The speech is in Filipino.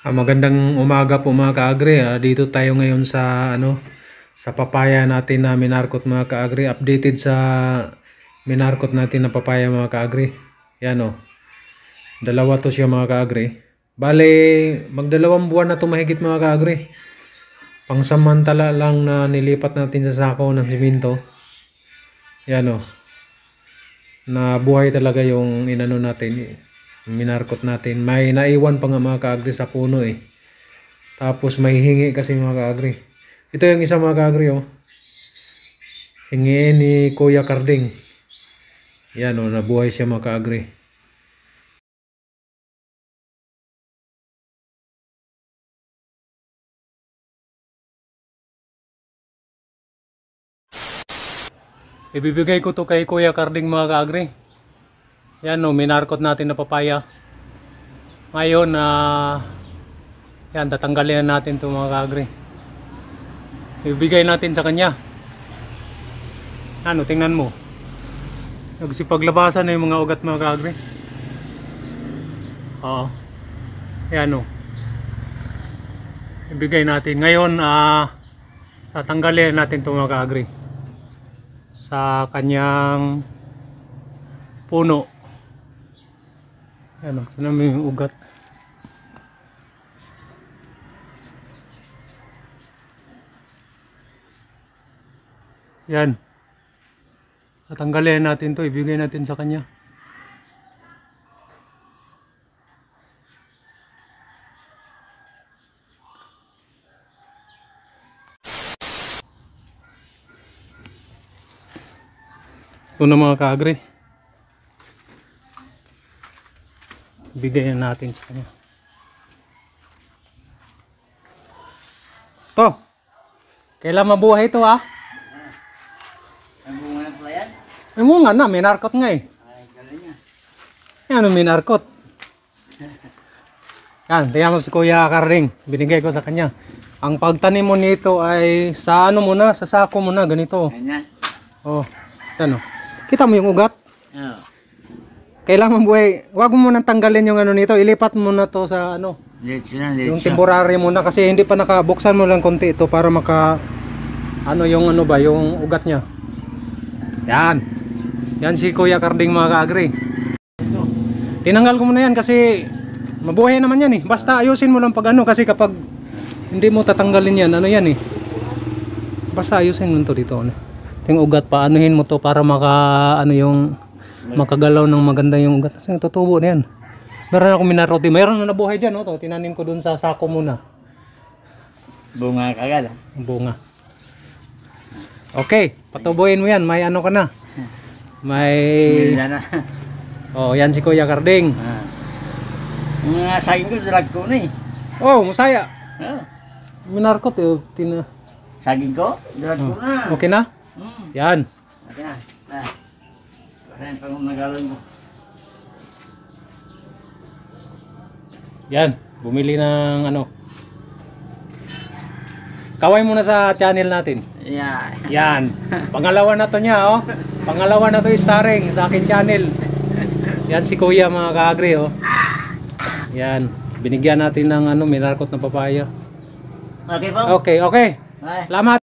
Magandang umaga po mga kaagri. Dito tayo ngayon sa sa papaya natin na minarkot mga kaagri. Updated sa minarkot natin na papaya mga kaagri. Yan o. Dalawa to siya mga kaagri. Bale, magdalawang buwan na to mahigit mga kaagri. Pangsamantala lang na nilipat natin sa sako ng siminto. Yan o. Na buhay talaga yung inano natin. Minarkot natin. May naiwan pa nga mga kaagri sa puno eh. Tapos may hingi kasi mga kaagri. Ito yung isa mga kaagri oh. Hingi ni Kuya Karding. Yan oh, nabuhay siya mga kaagri. Ibibigay ko to kay Kuya Karding mga kaagri. Yan o, minarkot natin na papaya. Ngayon, yan, tatanggalin natin ito mga kaagri. Ibigay natin sa kanya. Ano, tingnan mo. Nagsipaglabasan na yung mga ugat mga kaagri. Oo. Yan o. Ibigay natin. Ngayon, tatanggalin natin ito mga kaagri. Sa kanyang puno. Ano, ito naman yung ugat. Yan. Tatanggalin natin to, ibigay natin sa kanya. Ito na mga kaagri. Bigyan natin sa kanya. To. Kailan mabuhay ito ha? May bunga na pala yan? May bunga na, may narkot nga eh. Ay, galing niya. Yan, may narkot. Yan, tingnan mo si Kuya Karding. Binigay ko sa kanya. Ang pagtanim mo nito ay sa ano muna, sa sako muna, ganito. Ganyan. Oh, yan o. Kita mo yung ugat? Oo. Kailangan buhay, wag mo munang tanggalin yung ano nito, ilipat mo na to sa ano, Diretso na, yung diretso. temporary muna kasi hindi pa nakabuksan mo lang konti ito para maka ano yung ano ba, yung ugat niya. Yan. Yan si Kuya Karding mga kaagri. Tinanggal ko muna yan kasi mabuhay naman yan eh. Basta ayusin mo lang pag ano kasi kapag hindi mo tatanggalin yan, ano yan eh. Basta ayusin mo to dito. Ano. Yung ugat pa, anuhin mo to para maka ano yung makagalaw ng maganda yung ugat. Kasi tutubo na yan. Meron ako minaroti. Meron na nabuhay dyan. Oh, to. Tinanim ko dun sa sako muna. Bunga kagad. Bunga. Okay. Patubuhin mo yan. May ano ka na. May... Milya na. Oh, yan si Kuya Karding. Mga saging ko, drag ko na eh. Oh, masaya. Oo. Minarkot eh. Saging ko, drag ko na. Okay na? Yan. Okay na. Kaya pang nagalan mo. Yan. Bumili ng ano. Kaway muna sa channel natin. Yeah. Yan. Pangalawa na to niya, oh. Pangalawa na to starring sa akin channel. Yan si Kuya mga kaagri, oh. Yan. Binigyan natin ng ano, minarkot na papaya. Okay po? Okay, okay. Bye. Salamat.